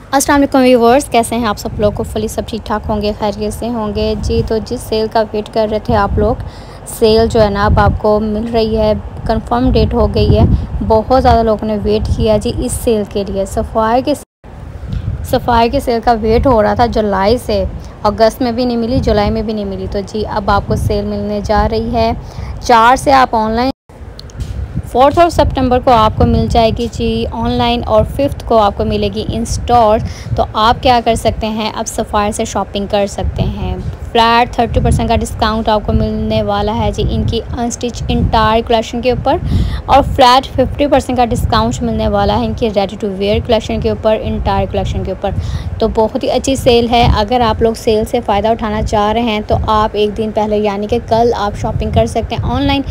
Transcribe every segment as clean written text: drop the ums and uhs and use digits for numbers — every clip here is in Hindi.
अस्सलाम वालेकुम व्यूअर्स, कैसे हैं आप सब लोग? को फुली सब ठीक ठाक होंगे, खैरियत से होंगे जी। तो जिस सेल का वेट कर रहे थे आप लोग, सेल जो है ना अब आपको मिल रही है, कंफर्म डेट हो गई है। बहुत ज़्यादा लोगों ने वेट किया जी इस सेल के लिए। सफ़ाई के सेल का वेट हो रहा था जुलाई से, अगस्त में भी नहीं मिली, जुलाई में भी नहीं मिली। तो जी अब आपको सेल मिलने जा रही है। 4 से आप ऑनलाइन, 4 और सितंबर को आपको मिल जाएगी जी ऑनलाइन, और 5 को आपको मिलेगी इन स्टोर। तो आप क्या कर सकते हैं, अब सफ़ायर से शॉपिंग कर सकते हैं। फ्लैट 30% का डिस्काउंट आपको मिलने वाला है जी इनकी अनस्टिच इंटायर कलेक्शन के ऊपर, और फ्लैट 50% का डिस्काउंट मिलने वाला है इनकी रेडी टू वेयर कलेक्शन के ऊपर, इंटायर कलेक्शन के ऊपर। तो बहुत ही अच्छी सेल है। अगर आप लोग सेल से फ़ायदा उठाना चाह रहे हैं तो आप एक दिन पहले यानी कि कल आप शॉपिंग कर सकते हैं ऑनलाइन।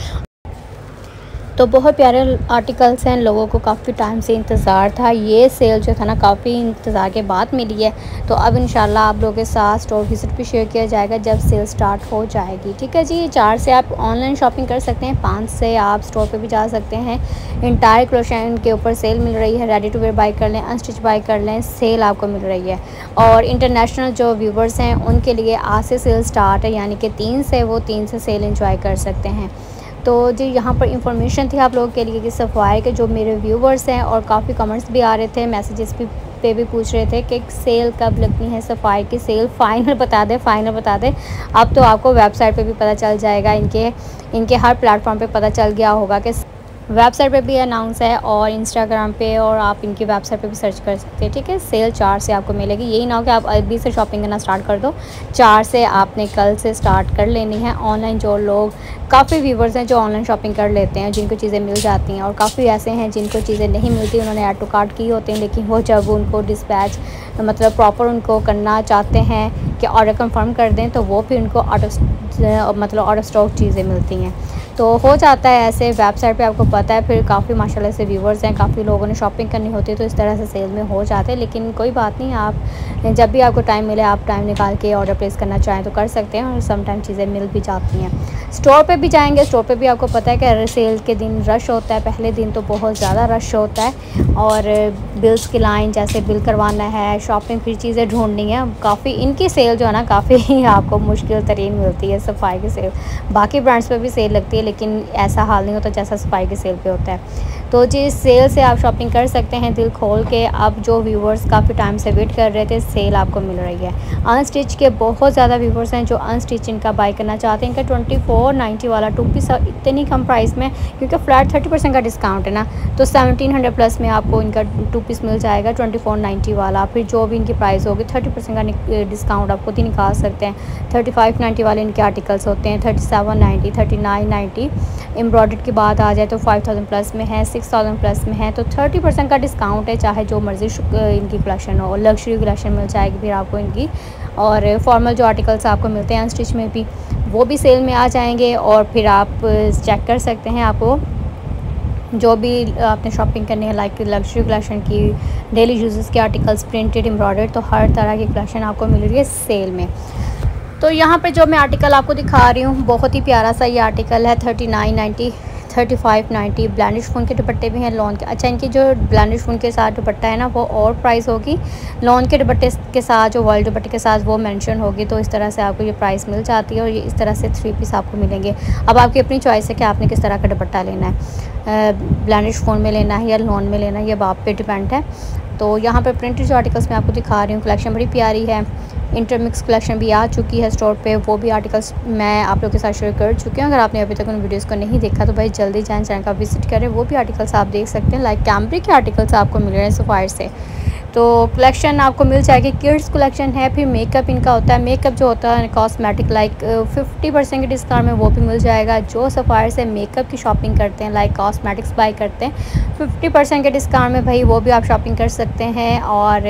तो बहुत प्यारे आर्टिकल्स हैं, लोगों को काफ़ी टाइम से इंतज़ार था। ये सेल जो था ना काफ़ी इंतज़ार के बाद मिली है। तो अब इंशाल्लाह आप लोगों के साथ स्टोर विज़िट भी शेयर किया जाएगा जब सेल स्टार्ट हो जाएगी। ठीक है जी। 4 से आप ऑनलाइन शॉपिंग कर सकते हैं, 5 से आप स्टोर पे भी जा सकते हैं। इंटायर कलेक्शन के ऊपर सेल मिल रही है, रेडी टू वेयर बाई कर लें, अनस्टिच बाई कर लें, सेल आपको मिल रही है। और इंटरनेशनल जो व्यूवर्स हैं उनके लिए आज से सेल स्टार्ट है, यानी कि 3 से वो 3 से सेल इंजॉय कर सकते हैं। तो जी यहाँ पर इंफॉर्मेशन थी आप लोगों के लिए कि सफ़ायर के जो मेरे व्यूवर्स हैं, और काफ़ी कमेंट्स भी आ रहे थे, मैसेजेस भी पूछ रहे थे कि सेल कब लगनी है, सफ़ायर की सेल फाइनल बता दें, फाइनल बता दें। अब तो आपको वेबसाइट पे भी पता चल जाएगा, इनके हर प्लेटफॉर्म पे पता चल गया होगा कि वेबसाइट पे भी अनाउंस है, और इंस्टाग्राम पे, और आप इनकी वेबसाइट पे भी सर्च कर सकते हैं। ठीक है। सेल 4 से आपको मिलेगी। यही ना हो कि आप अभी से शॉपिंग करना स्टार्ट कर दो, 4 से आपने कल से स्टार्ट कर लेनी है। ऑनलाइन जो लोग, काफ़ी व्यूवर्स हैं जो ऑनलाइन शॉपिंग कर लेते हैं, जिनको चीज़ें मिल जाती हैं, और काफ़ी ऐसे हैं जिनको चीज़ें नहीं मिलती, उन्होंने ऐड टू कार्ट की होती हैं, लेकिन वो जब उनको डिस्पैच मतलब प्रॉपर उनको करना चाहते हैं कि ऑर्डर कंफर्म कर दें, तो वो फिर उनको आउट ऑफ स्टॉक चीज़ें मिलती हैं। तो हो जाता है ऐसे, वेबसाइट पे आपको पता है, फिर काफ़ी माशाल्लाह से व्यूवर्स हैं, काफ़ी लोगों ने शॉपिंग करनी होती है, तो इस तरह से सेल में हो जाते हैं। लेकिन कोई बात नहीं, आप जब भी आपको टाइम मिले, आप टाइम निकाल के ऑर्डर प्लेस करना चाहें तो कर सकते हैं, और सम टाइम चीज़ें मिल भी जाती हैं। स्टोर पे भी जाएंगे, स्टोर पे भी आपको पता है कि सेल के दिन रश होता है, पहले दिन तो बहुत ज़्यादा रश होता है, और बिल्स की लाइन, जैसे बिल करवाना है, शॉपिंग, फिर चीज़ें ढूंढनी है, काफ़ी इनकी सेल जो है ना काफ़ी आपको मुश्किल तरीन मिलती है सफ़ाई की सेल। बाकी ब्रांड्स पे भी सेल लगती है, लेकिन ऐसा हाल नहीं होता जैसा सफ़ाई की सेल पे होता है। तो जी सेल से आप शॉपिंग कर सकते हैं दिल खोल के। अब जो व्यूवर्स काफ़ी टाइम से वेट कर रहे थे, सेल आपको मिल रही है। अनस्टिच के बहुत ज़्यादा व्यूवर्स हैं जो अनस्टिच इनका बाई करना चाहते हैं। इनका 2490 वाला 2 पीस इतनी कम प्राइस में, क्योंकि फ्लैट 30% का डिस्काउंट है ना, तो 1700 प्लस में आपको इनका 2 पीस मिल जाएगा 2490 वाला। फिर जो भी इनकी प्राइस होगी 30% का डिस्काउंट आप खुद ही निकाल सकते हैं। 3590 वाले इनके आर्टिकल्स होते हैं, 3790, 3990। एम्ब्रॉयडर्ड की बात आ जाए तो 5000 प्लस में है, 6000 प्लस में है, तो 30% का डिस्काउंट है। चाहे जो मर्ज़ी इनकी कलेक्शन हो, लग्जरी कलेक्शन मिल जाएगी फिर आपको इनकी। और फॉर्मल जो आर्टिकल्स आपको मिलते हैं अनस्टिच में भी, वो भी सेल में आ जाएंगे, और फिर आप चेक कर सकते हैं। आपको जो भी आपने शॉपिंग करनी है, लाइक लग्जरी कलेक्शन की, डेली यूजेस के आर्टिकल्स, प्रिंटेड, एम्ब्रॉयडर्ड, तो हर तरह की कलेक्शन आपको मिल रही है सेल में। तो यहाँ पे जो मैं आर्टिकल आपको दिखा रही हूँ, बहुत ही प्यारा सा ये आर्टिकल है, 3990, 3590। ब्लैंडिश फून के दुपट्टे भी हैं लॉन के। अच्छा, इनकी जो ब्लैंडिश फून के साथ दुपट्टा है ना, वो और प्राइस होगी। लॉन के दुपट्टे के साथ, जो वर्ल्ड दुपट्टे के साथ, वो मेंशन होगी। तो इस तरह से आपको ये प्राइस मिल जाती है, और ये इस तरह से 3 पीस आपको मिलेंगे। अब आपकी अपनी चॉइस है कि आपने किस तरह का दुपट्टा लेना है, ब्लैंडिश फून में लेना है या लॉन में लेना है, ये आप पे डिपेंड है। तो यहाँ पर प्रिंटेड जो आर्टिकल्स मैं आपको दिखा रही हूँ, कलेक्शन बड़ी प्यारी है। इंटरमिक्स कलेक्शन भी आ चुकी है स्टोर पे, वो भी आर्टिकल्स मैं आप लोगों के साथ शेयर कर चुकी हूँ। अगर आपने अभी तक उन वीडियोस को नहीं देखा तो भाई जल्दी जाएं, चैनल का विजिट करें, वो भी आर्टिकल्स आप देख सकते हैं। लाइक कैमरे के आर्टिकल्स आपको मिल रहे हैं सफ़ायर से। तो कलेक्शन आपको मिल जाएगी, किड्स कलेक्शन है। फिर मेकअप इनका होता है, मेकअप जो होता है कॉस्मेटिक, लाइक 50% के डिस्काउंट में वो भी मिल जाएगा। जो सफ़ायर से मेकअप की शॉपिंग करते हैं, लाइक कॉस्मेटिक्स बाई करते हैं, 50% के डिस्काउंट में भाई वो भी आप शॉपिंग कर सकते हैं। और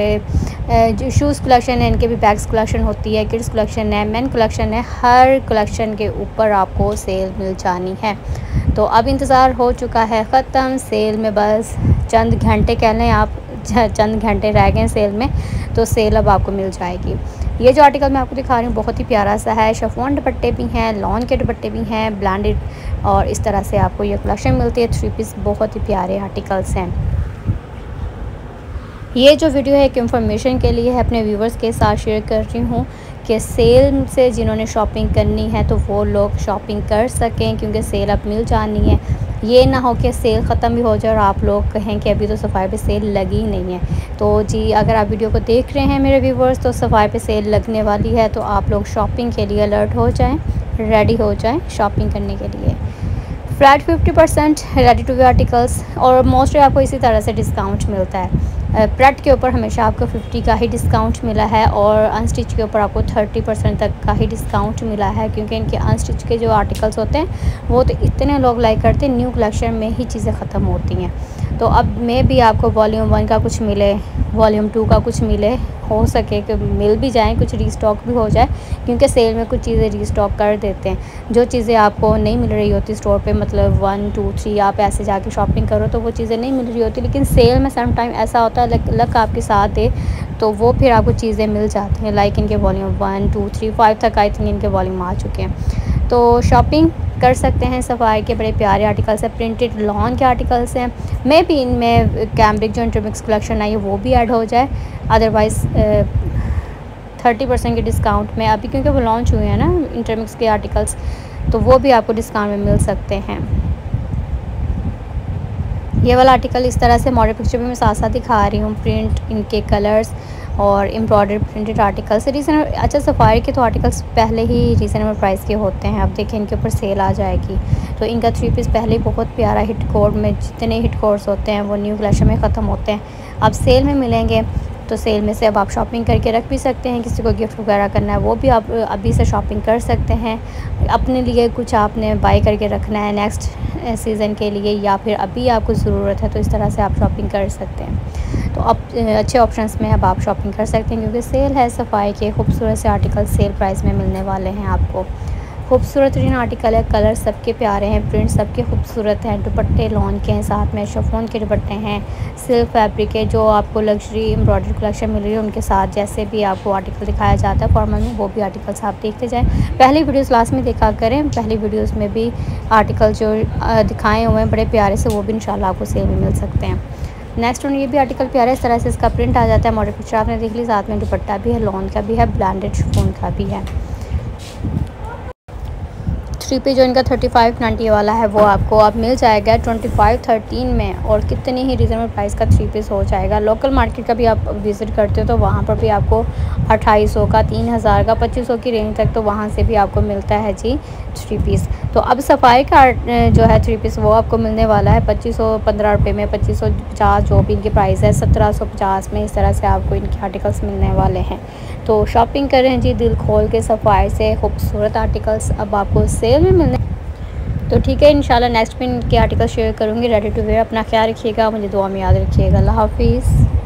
जो शूज़ कलेक्शन है, इनके भी बैग्स कलेक्शन होती है, किड्स कलेक्शन है, मेन कलेक्शन है, हर कलेक्शन के ऊपर आपको सेल मिल जानी है। तो अब इंतज़ार हो चुका है ख़त्म, सेल में बस चंद घंटे कह लें आप, चंद घंटे रह गए सेल में, तो सेल अब आपको मिल जाएगी। ये जो आर्टिकल मैं आपको दिखा रही हूँ बहुत ही प्यारा सा है। शिफॉन दुपट्टे भी हैं, लॉन के दुपट्टे भी हैं, ब्लैंडेड, और इस तरह से आपको ये कलेक्शन मिलती है। 3 पीस बहुत ही प्यारे आर्टिकल्स हैं। ये जो वीडियो है एक इन्फॉर्मेशन के लिए है, अपने व्यूवर्स के साथ शेयर कर रही हूँ कि सेल से जिन्होंने शॉपिंग करनी है तो वो लोग शॉपिंग कर सकें, क्योंकि सेल अब मिल जानी है। ये ना हो कि सेल ख़त्म भी हो जाए और आप लोग कहें कि अभी तो सफ़ाई पे सेल लगी ही नहीं है। तो जी अगर आप वीडियो को देख रहे हैं मेरे व्यूवर्स, तो सफ़ाई पे सेल लगने वाली है, तो आप लोग शॉपिंग के लिए अलर्ट हो जाएँ, रेडी हो जाएँ शॉपिंग करने के लिए। Flat 50% ready to wear articles, और मोस्टली आपको इसी तरह से डिस्काउंट मिलता है। प्रेट के ऊपर हमेशा आपको 50 का ही डिस्काउंट मिला है, और अनस्टिच के ऊपर आपको 30% तक का ही डिस्काउंट मिला है, क्योंकि इनके अनस्टिच के जो आर्टिकल्स होते हैं वो तो इतने लोग लाइक करते हैं, न्यू कलेक्शन में ही चीज़ें ख़त्म होती हैं। तो अब में भी आपको वॉल्यूम 1 का कुछ मिले, वॉल्यूम 2 का कुछ मिले, हो सके कि मिल भी जाए, कुछ रीस्टॉक भी हो जाए, क्योंकि सेल में कुछ चीज़ें रीस्टॉक कर देते हैं। जो चीज़ें आपको नहीं मिल रही होती स्टोर पे, मतलब 1 2 3 आप ऐसे जाके शॉपिंग करो तो वो चीज़ें नहीं मिल रही होती, लेकिन सेल में सम टाइम ऐसा होता है लक आपके साथ दे तो वो फिर आपको चीज़ें मिल जाती हैं। लाइक इनके वॉल्यूम 1 2 3 5 तक आई थिंक इनके वॉल्यूम आ चुके हैं, तो शॉपिंग कर सकते हैं। सफ़ाई के बड़े प्यारे आर्टिकल्स हैं, प्रिंटेड लॉन के आर्टिकल्स हैं। मे भी इनमें कैम्ब्रिक जो इंटरमिक्स कलेक्शन आई है वो भी ऐड हो जाए, अदरवाइज़ 30% के डिस्काउंट में अभी, क्योंकि वो लॉन्च हुए हैं ना इंटरमिक्स के आर्टिकल्स, तो वो भी आपको डिस्काउंट में मिल सकते हैं। ये वाला आर्टिकल इस तरह से मॉडल पिक्चर भी मैं साथ साथ दिखा रही हूँ, प्रिंट, इनके कलर्स और एम्ब्रॉयडर्ड प्रिंटेड आर्टिकल्स। रीज़नेबल, अच्छा सफ़ारी के तो आर्टिकल्स पहले ही रीज़नेबल प्राइस के होते हैं। अब देखें इनके ऊपर सेल आ जाएगी, तो इनका 3 पीस पहले ही बहुत प्यारा हिट कोड में, जितने हिट कोड्स होते हैं वो न्यू कलेक्शन में ख़त्म होते हैं, अब सेल में मिलेंगे। तो सेल में से अब आप शॉपिंग करके रख भी सकते हैं, किसी को गिफ्ट वगैरह करना है वो भी आप अभी से शॉपिंग कर सकते हैं। अपने लिए कुछ आपने बाई करके रखना है नेक्स्ट सीज़न के लिए, या फिर अभी आपको ज़रूरत है, तो इस तरह से आप शॉपिंग कर सकते हैं। तो अब अच्छे ऑप्शंस में अब आप शॉपिंग कर सकते हैं, क्योंकि सेल है। सफ़ाई के खूबसूरत से आर्टिकल सेल प्राइस में मिलने वाले हैं आपको। खूबसूरत तरीन आर्टिकल है, कलर सबके प्यारे हैं, प्रिंट सबके खूबसूरत हैं, दुपट्टे लॉन के हैं, साथ में शिफॉन के दुपट्टे हैं, सिल्क फैब्रिक है, जो आपको लग्जरी एम्ब्रॉयडरी कलेक्शन मिल रही है उनके साथ जैसे भी आपको आर्टिकल दिखाया जाता है फॉर्मल में, वो भी आर्टिकल्स आप देखते जाएं। पहली वीडियोस लास्ट में देखा करें, पहली वीडियोस में भी आर्टिकल जो दिखाए हुए हैं बड़े प्यारे से, वो भी इंशाल्लाह आपको सेल में मिल सकते हैं। नेक्स्ट वन, ये भी आर्टिकल प्यारा है, इस तरह से इसका प्रिंट आ जाता है, मॉडल पिक्चर आपने देख ली, साथ में दुपट्टा भी है, लॉन का भी है, ब्रांडेड शिफॉन का भी है। 3 पे जो इनका 3590 वाला है वो आपको अब मिल जाएगा 2513 में, और कितनी ही रीज़नेबल प्राइस का 3 पीस हो जाएगा। लोकल मार्केट का भी आप विज़िट करते हो तो वहाँ पर भी आपको 2800 का, 3000 का, 2500 की रेंज तक, तो वहाँ से भी आपको मिलता है जी 3 पीस। तो अब सफ़ाई का जो है 3 पीस वो आपको मिलने वाला है 2515 रुपये में, 2550 जो भी इनकी प्राइस है, 1750 में, इस तरह से आपको इनके आर्टिकल्स मिलने वाले हैं। तो शॉपिंग करें जी दिल खोल के, सफ़ाई से खूबसूरत आर्टिकल्स अब आपको सेल में मिलने। तो ठीक है, इंशाल्लाह नेक्स्ट में इनके आर्टिकल शेयर करूँगी रेडी टू वेयर। अपना ख्याल रखिएगा, मुझे दुआ में याद रखिएगा। अल्लाह हाफिज़।